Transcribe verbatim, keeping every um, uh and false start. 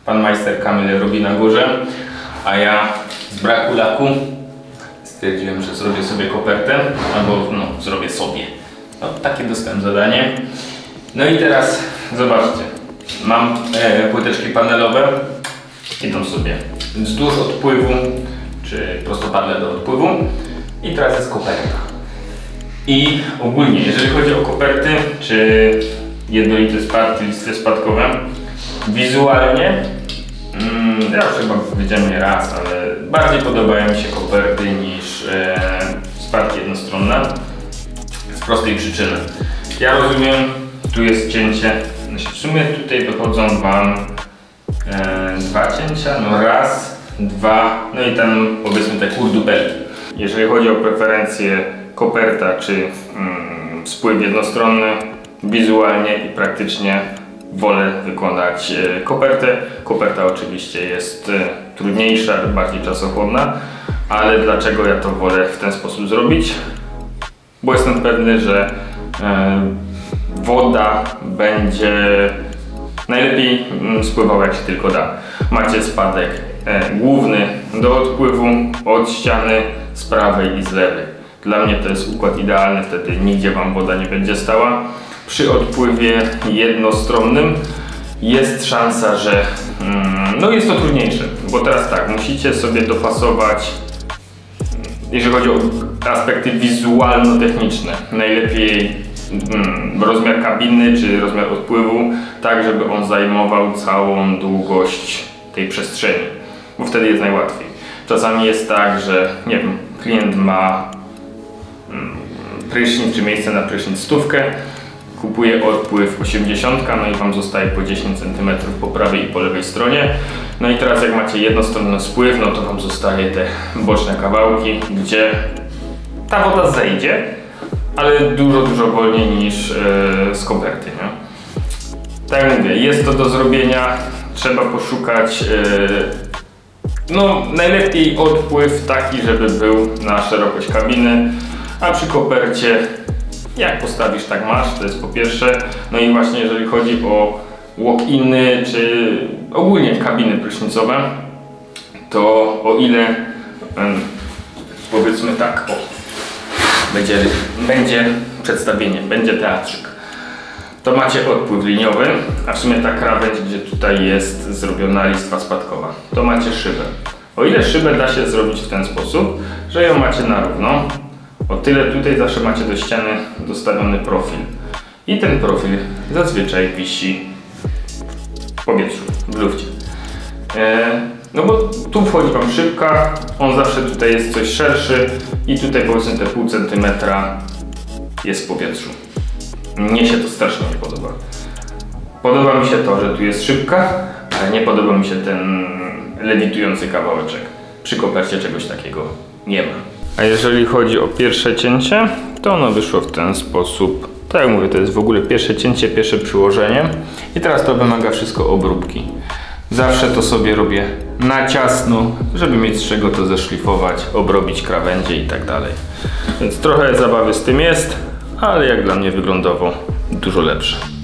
Pan majster Kamil robi na górze, a ja z braku laku stwierdziłem, że zrobię sobie kopertę, albo no, zrobię sobie. No, takie dostałem zadanie. No i teraz zobaczcie, mam e, płyteczki panelowe, idą sobie wzdłuż odpływu, czy prostopadle do odpływu i teraz jest koperta. I ogólnie, jeżeli chodzi o koperty, czy jednolite spadki, listy spadkowe, wizualnie, mm, ja już chyba powiedziałem nie raz, ale bardziej podobają mi się koperty niż e, spadki jednostronne, z prostej przyczyny. Ja rozumiem, tu jest cięcie, w sumie tutaj wychodzą wam e, dwa cięcia, no raz, dwa, no i tam powiedzmy te kurdupelki. Jeżeli chodzi o preferencje koperta czy mm, spływ jednostronny, wizualnie i praktycznie wolę wykonać e, kopertę. Koperta oczywiście jest e, trudniejsza, bardziej czasochłonna, ale dlaczego ja to wolę w ten sposób zrobić? Bo jestem pewny, że e, woda będzie najlepiej mm, spływała jak się tylko da. Macie spadek e, główny do odpływu od ściany z prawej i z lewej. Dla mnie to jest układ idealny, wtedy nigdzie wam woda nie będzie stała. Przy odpływie jednostronnym jest szansa, że mm, no jest to trudniejsze, bo teraz tak, musicie sobie dopasować, jeżeli chodzi o aspekty wizualno-techniczne, najlepiej mm, rozmiar kabiny czy rozmiar odpływu, tak żeby on zajmował całą długość tej przestrzeni, bo wtedy jest najłatwiej. Czasami jest tak, że nie wiem, klient ma mm, prysznic czy miejsce na prysznic stówkę, kupuje odpływ osiemdziesiąt, no i wam zostaje po dziesięć centymetrów po prawej i po lewej stronie. No i teraz jak macie jednostronny spływ, no to wam zostaje te boczne kawałki, gdzie ta woda zejdzie, ale dużo, dużo wolniej niż yy, z koperty, nie? Tak jak mówię, jest to do zrobienia, trzeba poszukać yy, no najlepiej odpływ taki, żeby był na szerokość kabiny, a przy kopercie jak postawisz, tak masz, to jest po pierwsze. No i właśnie jeżeli chodzi o walk-iny, czy ogólnie kabiny prysznicowe, to o ile um, powiedzmy tak, o, będzie, będzie przedstawienie, będzie teatrzyk, to macie odpływ liniowy, a w sumie ta krawędź, gdzie tutaj jest zrobiona listwa spadkowa, to macie szybę. O ile szybę da się zrobić w ten sposób, że ją macie na równo, o tyle tutaj zawsze macie do ściany dostawiony profil. I ten profil zazwyczaj wisi w powietrzu, w lufcie. E, no bo tu wchodzi wam szybka, on zawsze tutaj jest coś szerszy i tutaj powiedzmy te pół centymetra jest w powietrzu. Mnie się to strasznie nie podoba. Podoba mi się to, że tu jest szybka, ale nie podoba mi się ten lewitujący kawałeczek. Przy kopercie czegoś takiego nie ma. A jeżeli chodzi o pierwsze cięcie, to ono wyszło w ten sposób. Tak jak mówię, to jest w ogóle pierwsze cięcie, pierwsze przyłożenie. I teraz to wymaga wszystko obróbki. Zawsze to sobie robię na ciasno, żeby mieć z czego to zeszlifować, obrobić krawędzie i tak dalej. Więc trochę zabawy z tym jest, ale jak dla mnie wyglądowo dużo lepsze.